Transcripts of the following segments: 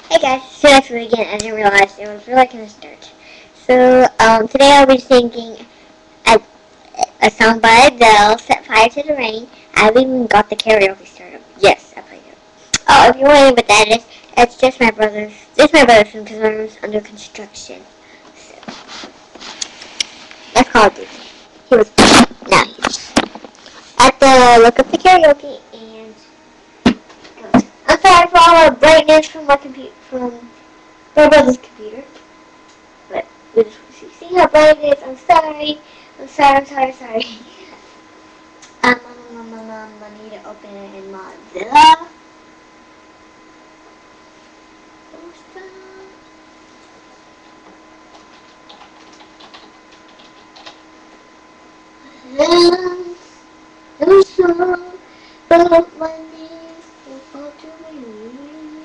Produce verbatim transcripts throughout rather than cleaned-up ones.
Hey guys, so that's really again. I didn't realize it was really gonna start. So um, today I'll be singing a, a song by Adele, "Set Fire to the Rain." I've even got the karaoke started. Yes, I played it. Oh, if you're wondering what that is, it's just my brother's. It's my brother's room because my room's under construction. So that's called it. He was now he's at the look up the karaoke and. I'm sorry for all the brightness from my computer, from my brother's computer. But we just see, see how bright it is. I'm sorry. I'm sorry. I'm sorry. Sorry. Um, um, um, um, um, I need to open it in Mozilla. Um, I'm sorry, but my knees will fall to my knees.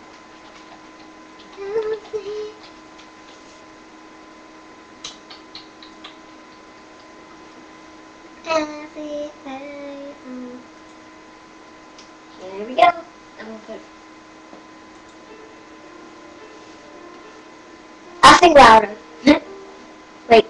Everything. Um, there we go. I'm gonna put. I'll sing louder. Wait.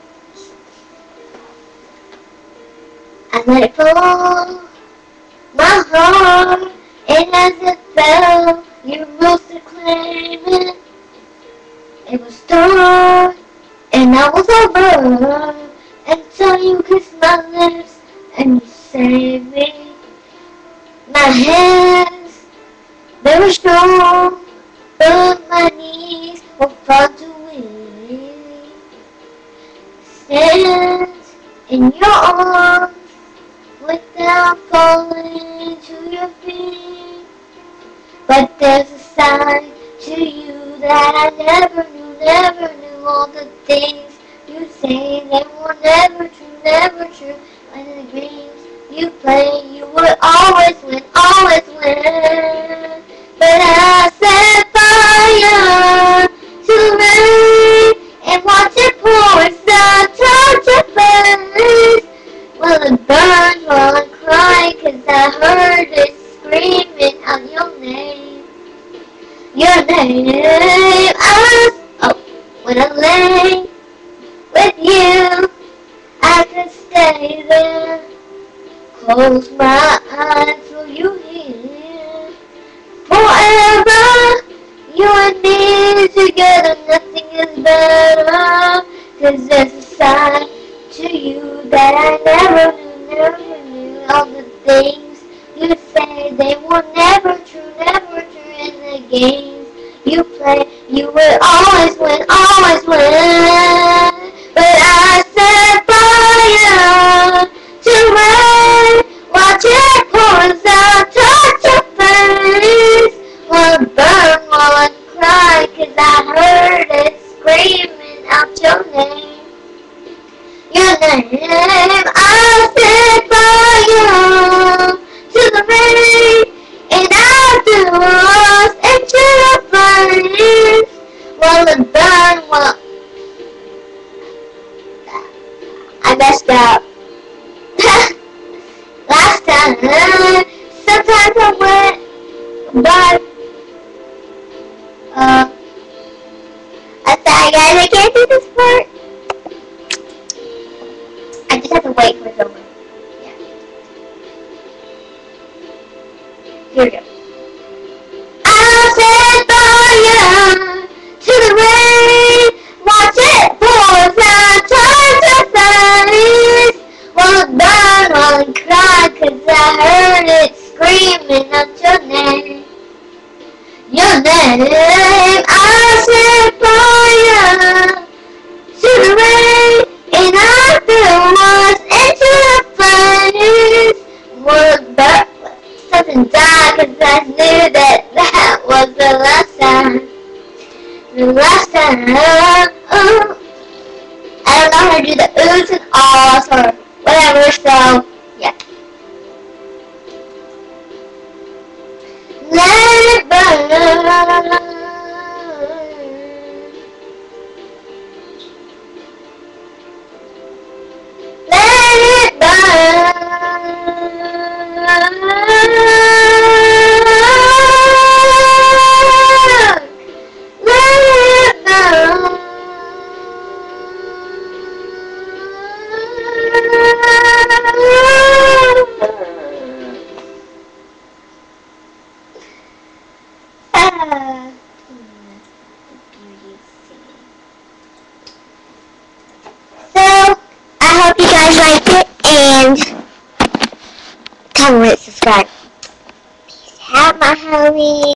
I let it fall. My heart, and as it fell, you rose to claim it. It was dark, and I was over, until you kissed my lips, and you saved me. My hands, they were strong, but my knees were far too weak. Stand in your arms, without falling to your feet. But there's a side to you that I never knew, never knew. All the things you say, they were never true, never true. And the games you play, you would always win, always win. But I set fire to the rain and watch it pour inside, touch your face. Well, it burns while I cry, 'cause I heard it screaming out your name. Your name. I was, oh, when I lay with you, I could stay there. Close my eyes so you hear. Forever, you and me together, nothing is better. 'Cause there's a side to you that I never knew, never knew. All the things you say, they were never true, never true. In the games you play, you would always win, always win. But I set fire to rain, watch it pour out, touch your face. While it burn, while I cry, 'cause I heard it screaming out your name. Your name. I set fire to the rain, and I do lost into the flames. While it burned, while I messed up. Last time, sometimes I went, but uh, I thought, guys, I can't do this part. I just have to wait for it over. Yeah. Here we go. I'll set fire to the rain, watch it pour out, touch your face. While it burn, while it cry, 'cause I heard it screaming out your name. Your name. I'll set fire to the rain, and I feel lost into the flames. Would burn, something died, 'cause I knew that that was the last time. The last time. Oh, I don't know how to do the oohs and ahs or whatever, so yeah. Let it burn. a beauty scene. So, I hope you guys liked it, and comment, subscribe. Peace out, my homies.